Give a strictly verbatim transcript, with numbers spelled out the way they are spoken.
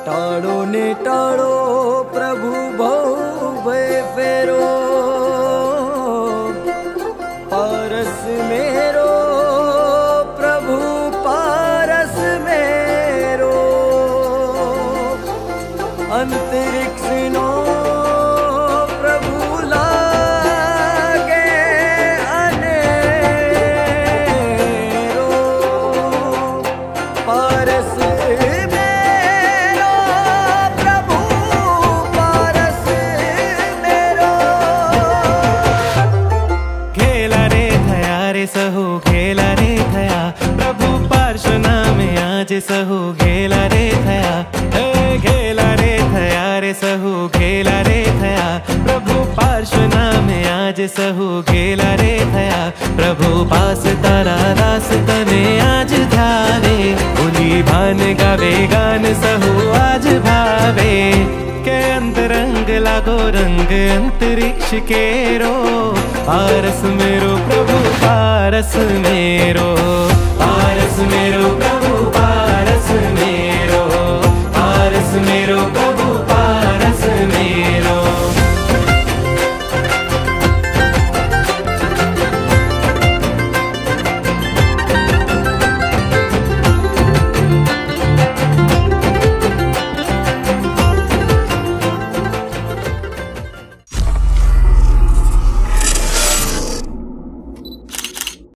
टाळो ने टाळो प्रभु भव भय फेरो, पारस मेरो प्रभु पारस मेरो, अंतरिक्ष नो प्रभु लागे अनेरो, पारस सहु घेला रे थया प्रभु पार्श्वना में आज सहु घेला रे थया, हे घेला रे थया रे सहु घेला रे थया प्रभु पार्श्वना में आज सहु घेला रे थया, प्रभु पास तारा दास तने आज ध्यावे, बोली भान गावे गान सहु आज भावे, के अंतरंग लागो रंग अंतरिक्ष केरो, पारस मेरो प्रभु पारस मेरो।